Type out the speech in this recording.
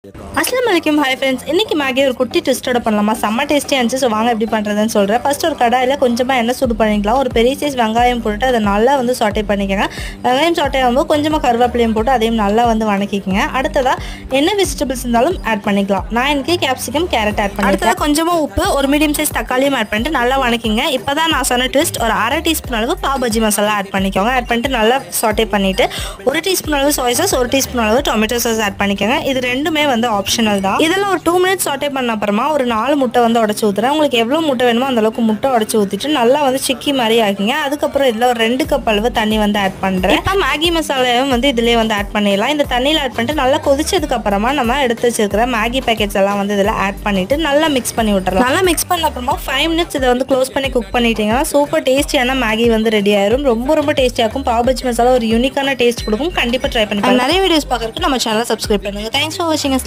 अस्सलाम वालेकुम hi friends இன்னைக்கு மேகி ஒரு குட்டி ட்விஸ்டோட பண்ணலாமா செம்ம டேஸ்டியா இருந்துச்சு ஸோ வாங்க எப்படி பண்ணுறதுன்னு சொல்கிறேன். ஃபர்ஸ்ட் ஒரு கடாயில் கொஞ்சமாக எண்ணெய் சூடு பண்ணிக்கலாம். ஒரு பெரிய சைஸ் வெங்காயம் போட்டு அதை நல்லா வந்து சாட்டே பண்ணிக்கோங்க. வெங்காயம் சாட்டே ஆகும்போது கொஞ்சமாக கருவேப்பிலையும் போட்டு அதையும் நல்லா வந்து வணக்கிக்கோங்க. அடுத்ததாக என்ன வெஜிடபிள்ஸ் இருந்தாலும் ஆட் பண்ணிக்கலாம். நான் எனக்கு கேப்சிகம் கேரட் ஆட் பண்ணிக்கலாம். அடுத்ததாக கொஞ்சமாக உப்பு ஒரு மீடியம் சைஸ் தக்காளியும் ஆட் பண்ணிட்டு நல்லா வணக்கிங்க. இப்போ தான் நான் சொன்ன ட்விஸ்ட் ஒரு அரை டீஸ்பூன் அளவு பாவ் பஜ்ஜி மசாலா ஆட் பண்ணிக்கோங்க. ஆட் பண்ணிட்டு நல்லா சாட்டே பண்ணிவிட்டு ஒரு டீஸ்பூன் அளவு சோயா சாஸ் ஒரு டீஸ்பூன் அளவு டொமேட்டோ சாஸ் ஆட் பண்ணிக்கோங்க. இது ரெண்டுமே வந்து ஆப்ஷனல் தான். இதெல்லாம் ஒரு 2 மினிட்ஸ் சாட்டே பண்ண அப்புறமா ஒரு 4 முட்டை வந்து உடச்சி ஊற்றுறேன். உங்களுக்கு எவ்வளோ முட்டை வேணுமோ அந்த அளவுக்கு முட்டை உடச்சி ஊற்றிட்டு நல்லா வந்து சிக்கி மாதிரி ஆகிங்க. அதுக்கப்புறம் இதில் ஒரு 2 கப் அளவு தண்ணி வந்து ஆட் பண்ணுறேன். இப்போ மேகி மசாலாவும் வந்து இதிலே வந்து ஆட் பண்ணிடலாம். இந்த தண்ணியில் ஆட் பண்ணிட்டு நல்லா கொதிச்சதுக்கு அப்புறமா நம்ம எடுத்து வச்சிருக்கிற மேகி பேக்கெட்ஸ் எல்லாம் வந்து இதில் ஆட் பண்ணிட்டு நல்லா மிக்ஸ் பண்ணி விட்டுறலாம். நல்லா மிக்ஸ் பண்ண அப்புறமா 5 மினிட்ஸ் இதை வந்து க்ளோஸ் பண்ணி குக் பண்ணிட்டீங்கன்னா சூப்பர் டேஸ்டியான மேகி வந்து ரெடி ஆயிரும். ரொம்ப டேஸ்டியாக இருக்கும். பாவ் பஜ்ஜி மசாலா ஒரு யூனிக்கான டேஸ்ட் கொடுக்கும். கண்டிப்பாக ட்ரை பண்ணி நிறைய வீடியோஸ் பார்க்கறதுக்கு நம்ம சேனலை சப்ஸ்கிரைப் பண்ணுங்க. தேங்க்ஸ் ஃபார் வாட்சிங்.